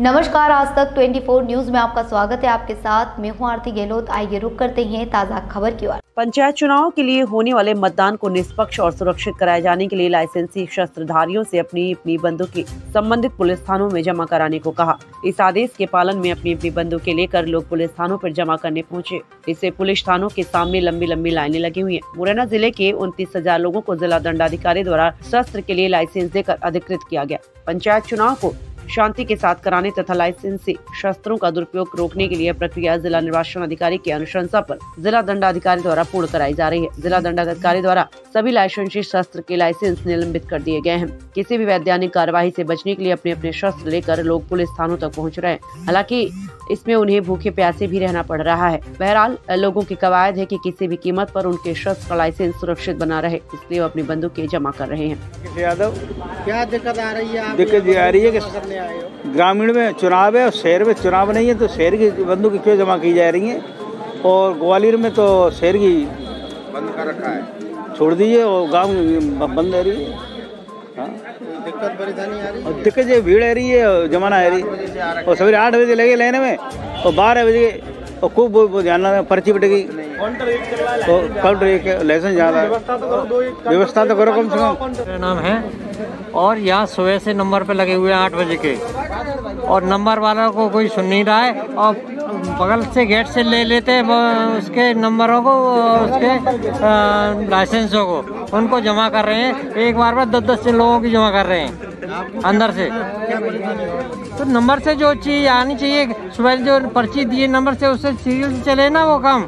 नमस्कार, आज तक 24 न्यूज में आपका स्वागत है। आपके साथ मैं हूं आरती गहलोत। आइए रुक करते हैं ताज़ा खबर की ओर। पंचायत चुनाव के लिए होने वाले मतदान को निष्पक्ष और सुरक्षित कराए जाने के लिए लाइसेंसी शस्त्रधारियों से अपनी बंदूकें संबंधित पुलिस थानों में जमा कराने को कहा। इस आदेश के पालन में अपनी बंदूकें लेकर लोग पुलिस थानों पर जमा करने पहुंचे। इससे पुलिस थानों के सामने लंबी लाइनें लगी हुई हैं। मुरैना जिले के 29,000 लोगों को जिला दंडाधिकारी द्वारा शस्त्र के लिए लाइसेंस देकर अधिकृत किया गया। पंचायत चुनाव को शांति के साथ कराने तथा लाइसेंसी शस्त्रों का दुरुपयोग रोकने के लिए प्रक्रिया जिला निर्वाचन अधिकारी की अनुशंसा पर जिला दंडाधिकारी द्वारा पूर्ण कराई जा रही है। जिला दंडाधिकारी द्वारा सभी लाइसेंसी शस्त्र के लाइसेंस निलंबित कर दिए गए हैं। किसी भी वैधानिक कार्यवाही से बचने के लिए अपने शस्त्र लेकर लोग पुलिस थानों तक पहुंच रहे हैं। हालांकि इसमें उन्हें भूखे प्यासे भी रहना पड़ रहा है। बहरहाल लोगों की कवायद है कि किसी भी कीमत पर उनके शस्त्र का लाइसेंस सुरक्षित बना रहे, इसलिए वो अपनी बंदूकें जमा कर रहे हैं। यादव, क्या दिक्कत आ रही है? दिक्कत ये आ रही है कि ग्रामीण में चुनाव है और शहर में चुनाव नहीं है, तो शहर की बंदूकें क्यों जमा की जा रही हैं, और ग्वालियर में तो शहर की बंद कर रखा है, छोड़ दीजिए और गाँव में बंद रह रही है। हाँ, दिक्कत परेशानी आ रही है। और दिक्कत ये भीड़ आ रही है, जमाना आ रही है, और सवेरे 8 बजे लगे लेने में और 12 बजे और खूब ध्यान पर्ची बटेगी तो काउंटर एक लाइसेंस ज़्यादा व्यवस्था तो करो कम से कम। मेरा नाम है और यहाँ सुबह से नंबर पे लगे हुए हैं 8 बजे के, और नंबर वाला को कोई सुन नहीं रहा है, और बगल से गेट से ले लेते हैं उसके नंबरों को, उसके लाइसेंसों को, उनको जमा कर रहे हैं। एक बार में 10-10 लोगों की जमा कर रहे हैं अंदर से। तो नंबर से जो चीज़ आनी चाहिए, सुबह जो पर्ची दिए नंबर से, उससे सीरियल से चले ना वो काम,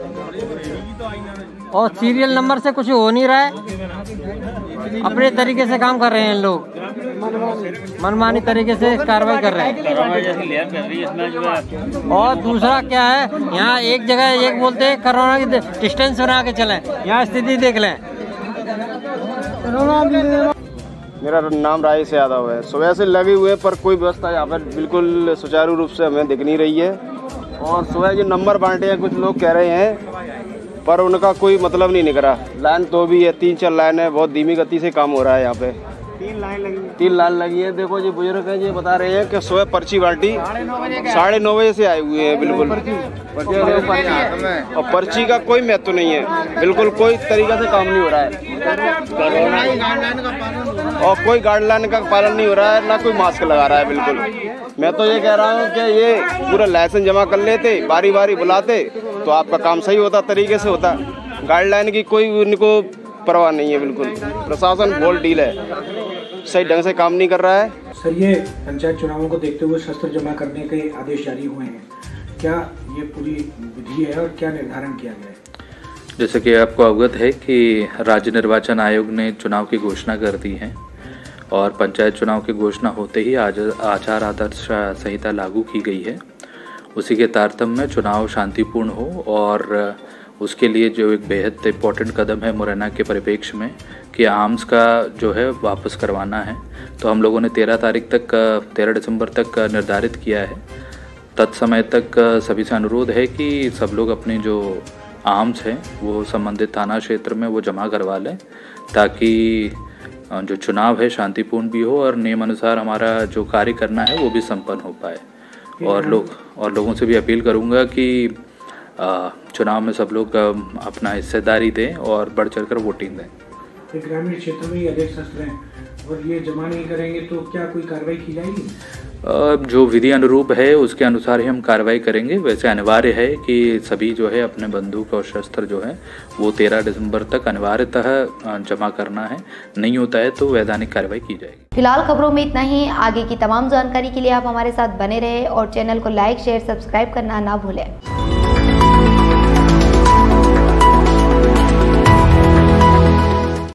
और सीरियल नंबर से कुछ हो नहीं रहा है। अपने तरीके से काम कर रहे हैं लोग, मनमानी तरीके से कार्रवाई कर रहे हैं। और दूसरा क्या है, यहाँ एक जगह एक बोलते हैं कोरोना की डिस्टेंस बना के चलें, यहाँ स्थिति देख लें। मेरा नाम राइस यादव है। सुबह से लगे हुए पर कोई व्यवस्था यहाँ पर बिल्कुल सुचारू रूप से हमें दिख नहीं रही है, और सुबह जो नंबर बांटे हैं कुछ लोग कह रहे हैं, पर उनका कोई मतलब नहीं निकला। लाइन तो भी है, 3-4 लाइन है, बहुत धीमी गति से काम हो रहा है यहाँ पे। 3 लाइन लगी है। देखो जी बुजुर्ग हैं, ये बता रहे हैं कि सुबह पर्ची बांटी 9:30 बजे से आए हुए हैं बिल्कुल, और पर्ची का कोई महत्व नहीं है, बिल्कुल कोई तरीका से काम नहीं हो रहा है, और कोई गाइडलाइन का पालन नहीं हो रहा है, ना कोई मास्क लगा रहा है। बिल्कुल मैं तो ये कह रहा हूँ कि ये पूरा लाइसेंस जमा कर लेते, बारी बारी बुलाते, तो आपका काम सही होता, तरीके से होता। गाइडलाइन की कोई उनको परवाह नहीं है। बिल्कुल प्रशासन बहुत ढील है, सही ढंग से काम नहीं कर रहा है। सर, ये पंचायत चुनावों को देखते हुए शस्त्र जमा करने के आदेश जारी हुए हैं, क्या ये पूरी विधि है और क्या निर्धारण किया गया है? जैसे कि आपको अवगत है कि राज्य निर्वाचन आयोग ने चुनाव की घोषणा कर दी है, और पंचायत चुनाव की घोषणा होते ही आज आचार आदर्श संहिता लागू की गई है। उसी के तारतम्य में चुनाव शांतिपूर्ण हो, और उसके लिए जो एक बेहद इम्पोर्टेंट कदम है मुरैना के परिप्रेक्ष्य में कि आर्म्स का जो है वापस करवाना है, तो हम लोगों ने 13 दिसंबर तक निर्धारित किया है। तत्समय तक सभी से अनुरोध है कि सब लोग अपने जो आर्म्स हैं वो संबंधित थाना क्षेत्र में वो जमा करवा लें, ताकि जो चुनाव है शांतिपूर्ण भी हो और नियम अनुसार हमारा जो कार्य करना है वो भी संपन्न हो पाए। और लोगों से भी अपील करूंगा कि चुनाव में सब लोग अपना हिस्सेदारी दें और बढ़ चढ़कर वोटिंग दें। ग्रामीण क्षेत्र में अधिक शस्त्र हैं और ये जमा नहीं करेंगे तो क्या कोई कार्रवाई की जाएगी? जो विधि अनुरूप है उसके अनुसार ही हम कार्रवाई करेंगे। वैसे अनिवार्य है कि सभी जो है अपने बंदूक और शस्त्र जो है वो 13 दिसंबर तक अनिवार्यतः जमा करना है। नहीं होता है तो वैधानिक कार्रवाई की जाएगी। फिलहाल खबरों में इतना ही। आगे की तमाम जानकारी के लिए आप हमारे साथ बने रहे और चैनल को लाइक, शेयर, सब्सक्राइब करना ना भूलें।